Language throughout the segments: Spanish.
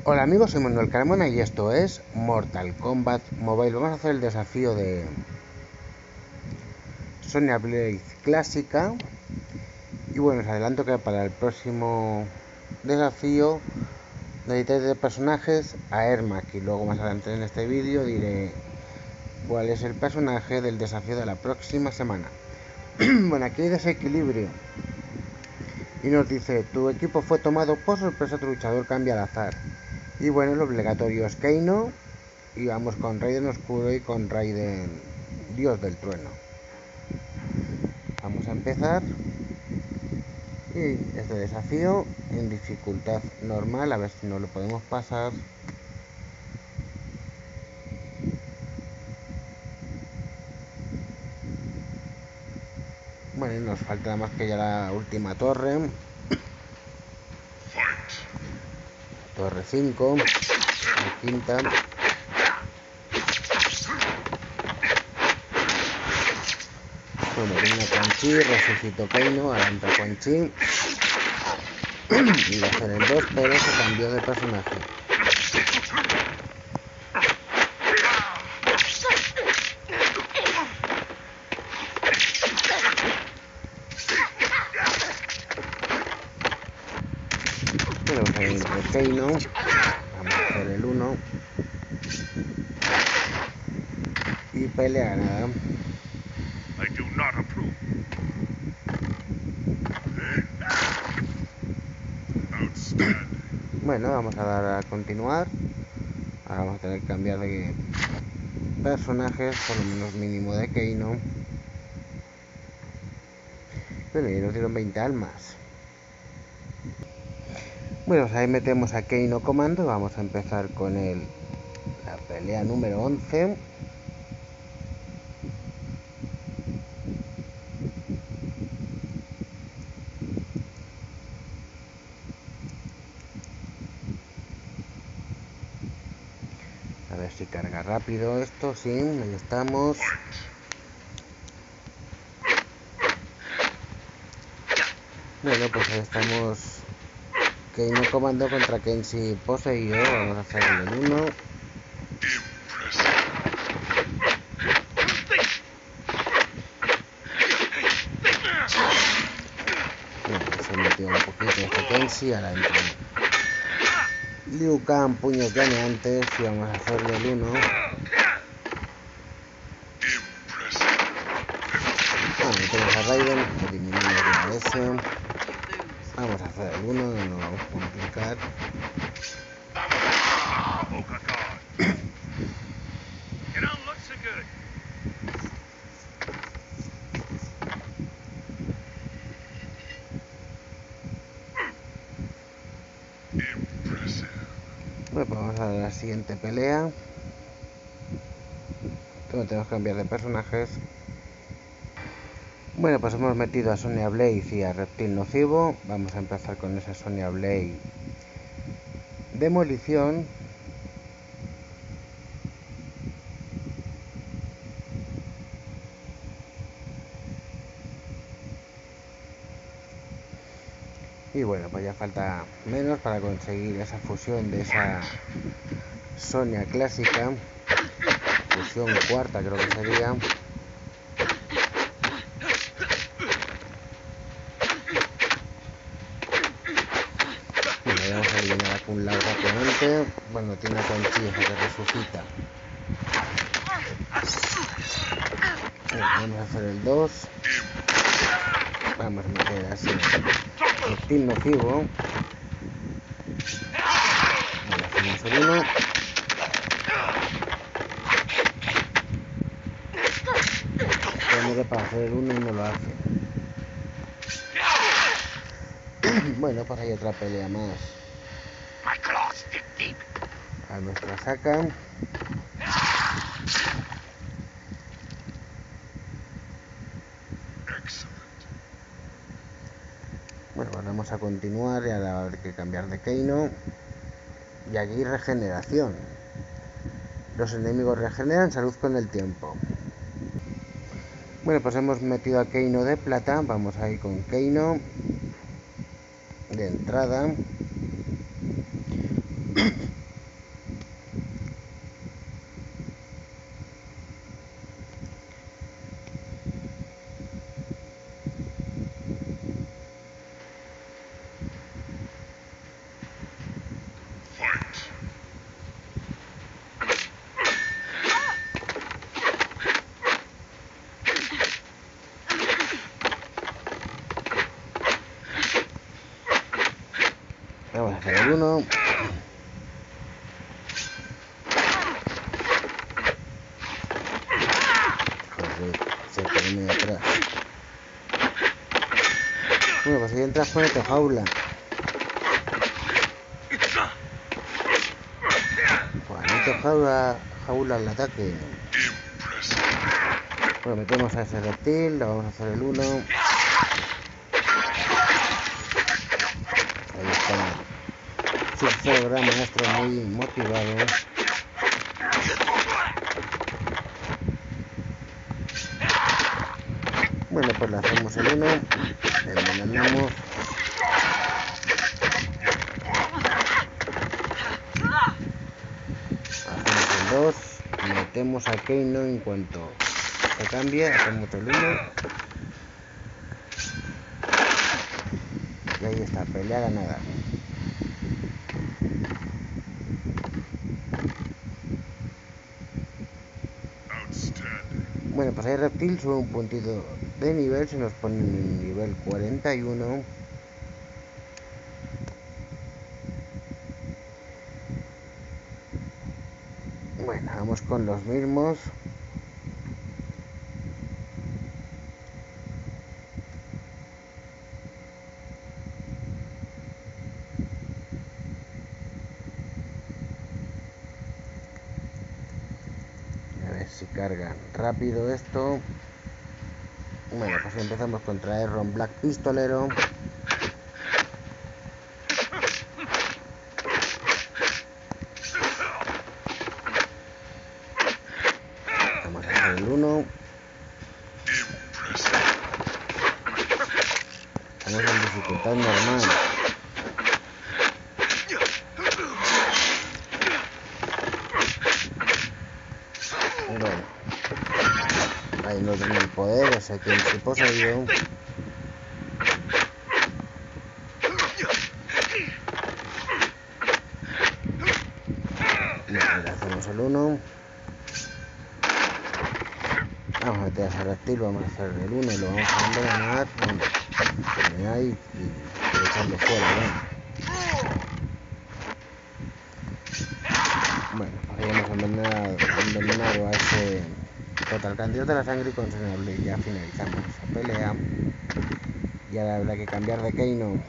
Hola amigos, soy Manuel Carmona y esto es Mortal Kombat Mobile. Vamos a hacer el desafío de Sonya Blade clásica. Y bueno, os adelanto que para el próximo desafío necesitáis de personajes a Ermac. Y luego más adelante en este vídeo diré cuál es el personaje del desafío de la próxima semana. Bueno, aquí hay desequilibrio. Y nos dice, tu equipo fue tomado por sorpresa, tu luchador cambia al azar. Y bueno, el obligatorio es Kano. Y vamos con Raiden Oscuro y con Raiden Dios del Trueno. Vamos a empezar. Y este desafío en dificultad normal, a ver si no lo podemos pasar. Bueno, nos falta nada más que ya la última torre. Torre 5, la quinta. Bueno, viene Quan Chi, resucitó Kano, ahora entra Quan Chi. Iba a hacer el 2, pero se cambió de personaje. Bueno, vamos a ir por Kano. Vamos a hacer el 1. Y pelear nada. Bueno, vamos a dar a continuar. Ahora vamos a tener que cambiar de personajes, por lo menos mínimo de Kano. Bueno, y nos dieron 20 almas. Bueno, ahí metemos a Kano comando. Vamos a empezar con la pelea número 11. A ver si carga rápido esto, sí, ahí estamos. Bueno, pues ahí estamos. Kano comando contra Kenshi poseído. Vamos a hacer el 1. Bueno, se metió un poquito este Kenshi, ahora entra Liu Kang, puños llameantes, y vamos a hacerle el 1. Bueno, metemos a Raiden, eliminamos la S. Vamos a hacer el 1, no nos vamos a complicar. Bueno, pues vamos a la siguiente pelea. Tenemos que cambiar de personajes. Bueno, pues hemos metido a Sonya Blade y a Reptil Nocivo. Vamos a empezar con esa Sonya Blade Demolición. Y bueno, pues ya falta menos para conseguir esa fusión de esa Sonya clásica. Fusión cuarta creo que sería. Bueno, vamos a eliminar a Kung Lao rápidamente. Bueno, tiene a Quan Chi que resucita. Bueno, vamos a hacer el 2. Vamos a meter así Reptil Nocivo. Vale, hacemos el 1. Para hacer el 1 y no lo hace. Bueno, pues hay otra pelea más. A nuestra sacan. Bueno, pues vamos a continuar y ahora hay que cambiar de Kano. Y aquí regeneración. Los enemigos regeneran salud con el tiempo. Bueno, pues hemos metido a Kano de plata. Vamos a ir con Kano de entrada. el 1. Joder, se pone atrás. Bueno, pues si entras, ponete jaula. Ponete jaula al ataque. Bueno, metemos a ese reptil, lo vamos a hacer el 1. Ahí está. Sub-Zero gran maestro muy motivado. Bueno, pues le hacemos el 1. Envenenamos. Hacemos el 2. Metemos a Keino en cuanto se cambia. Hacemos el 1. Y ahí está, pelea ganada. Bueno, pues ahí reptil sube un puntito de nivel, se nos pone en nivel 41. Bueno, vamos con los mismos. A ver si cargan rápido esto. Bueno, pues empezamos contra Erron Black Pistolero. Vamos a hacer el 1. Estamos en dificultad normal. Bueno, ahí no tiene el poder, o sea que se poseyó. Le hacemos el 1. Vamos a meter a ese reptil, vamos a hacer el 1 y lo vamos a envenenar. Bueno, ahí y echarlo fuera, ¿no? Bueno, pues ya hemos envenenado a ese total candidato de la sangre y con Sonia ya finalizamos esa pelea. Y ahora habrá que cambiar de Keino.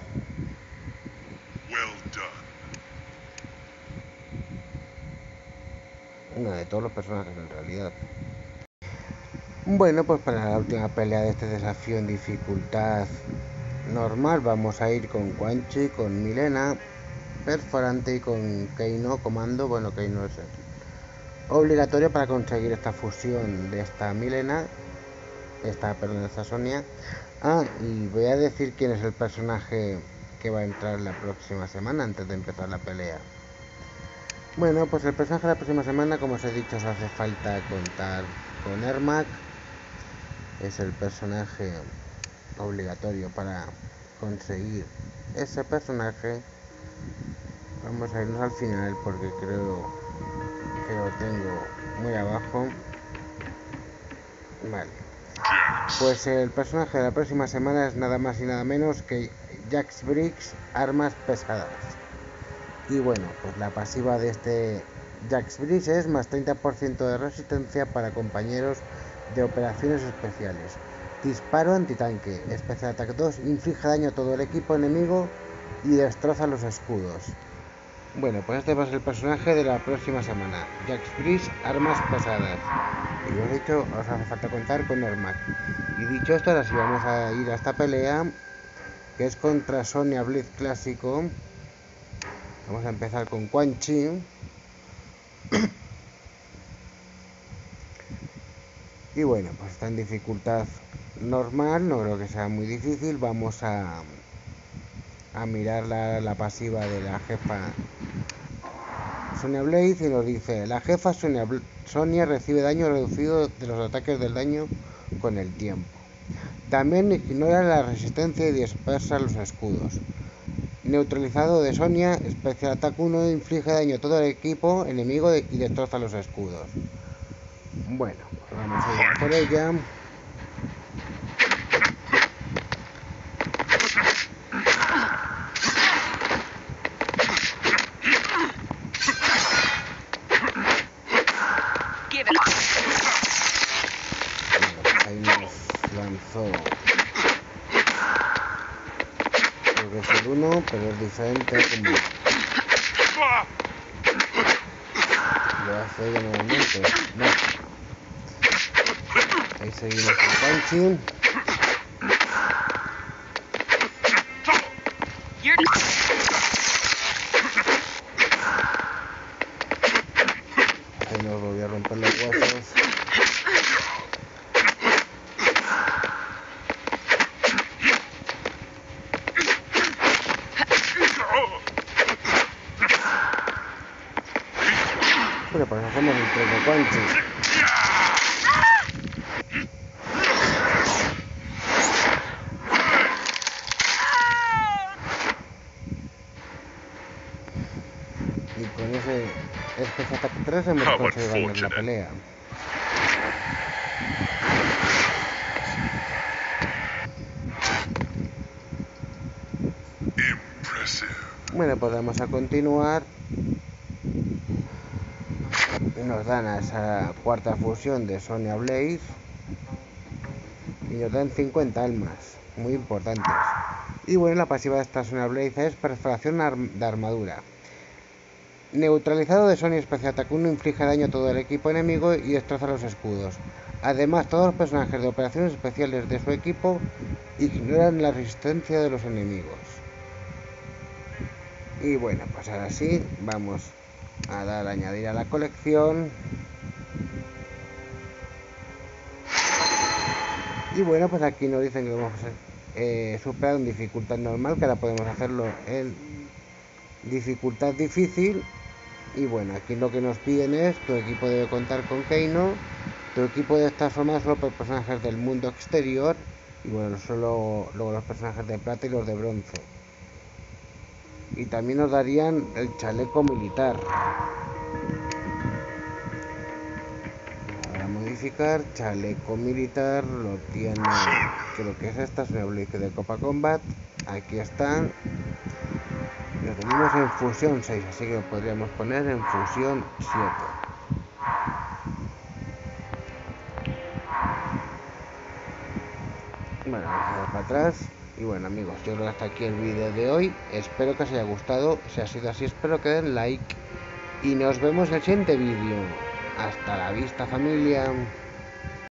Uno de todos los personajes en realidad. Bueno, pues para la última pelea de este desafío en dificultad normal vamos a ir con Quan Chi, con Milena, Perforante y con Keino comando. Bueno, Keino es obligatorio para conseguir esta fusión de esta Milena, esta Sonia. Y voy a decir quién es el personaje que va a entrar la próxima semana antes de empezar la pelea. Bueno, pues el personaje de la próxima semana, como os he dicho, os hace falta contar con Ermac. Es el personaje obligatorio para conseguir ese personaje. Vamos a irnos al final porque creo que lo tengo muy abajo. Vale. Pues el personaje de la próxima semana es nada más y nada menos que Jax Briggs, armas pesadas. Y bueno, pues la pasiva de este Jax Briggs es más 30% de resistencia para compañeros de operaciones especiales. Disparo antitanque. Special Attack 2. Inflige daño a todo el equipo enemigo y destroza los escudos. Bueno, pues este va a ser el personaje de la próxima semana. Jax Briggs, armas pesadas. Y como os he dicho, os hace falta contar con Ermac. Y dicho esto, ahora sí vamos a ir a esta pelea, que es contra Sonya Blade clásico. Vamos a empezar con Quan Chi. Y bueno, pues está en dificultad normal, no creo que sea muy difícil. Vamos a mirar la pasiva de la jefa Sonya Blade y nos dice: la jefa Sonya recibe daño reducido de los ataques del daño con el tiempo. También ignora la resistencia y dispersa los escudos. Neutralizado de Sonya, Special Attack 1, inflige daño a todo el equipo enemigo y destroza los escudos. Bueno, pues vamos a ir a por ella. uno, pero es diferente como lo hace ella normalmente. No. Ahí seguimos con Kanchi. Ahí nos volvió a romper los huesos. Bueno, pues hacemos el 3 de Kanchi. Y con ese especial ataque 3 hemos conseguido ganar la pelea. Bueno, pues vamos a continuar. Y nos dan a esa cuarta fusión de Sonya Blaze. Y nos dan 50 almas, muy importantes. Y bueno, la pasiva de esta Sonya Blaze es perforación de armadura. Neutralizado de Sonya Especial Ataque 1 inflige daño a todo el equipo enemigo y destroza los escudos. Además, todos los personajes de operaciones especiales de su equipo ignoran la resistencia de los enemigos. Y bueno, pues ahora sí, vamos a dar a añadir a la colección. Y bueno, pues aquí nos dicen que vamos a superar en dificultad normal, que ahora podemos hacerlo en dificultad difícil. Y bueno, aquí lo que nos piden es: tu equipo debe contar con Kano, tu equipo debe estar formado solo por personajes del mundo exterior, y bueno, solo luego los personajes de plata y los de bronce. Y también nos darían el chaleco militar. Para modificar, chaleco militar, lo tiene, creo que es esta, es una Blaze de Copa Combat. Aquí están. Lo tenemos en fusión 6, así que lo podríamos poner en fusión 7. Bueno, vamos a dar para atrás. Y bueno, amigos, yo creo que hasta aquí el vídeo de hoy. Espero que os haya gustado. Si ha sido así, espero que den like. Y nos vemos en el siguiente vídeo. Hasta la vista, familia.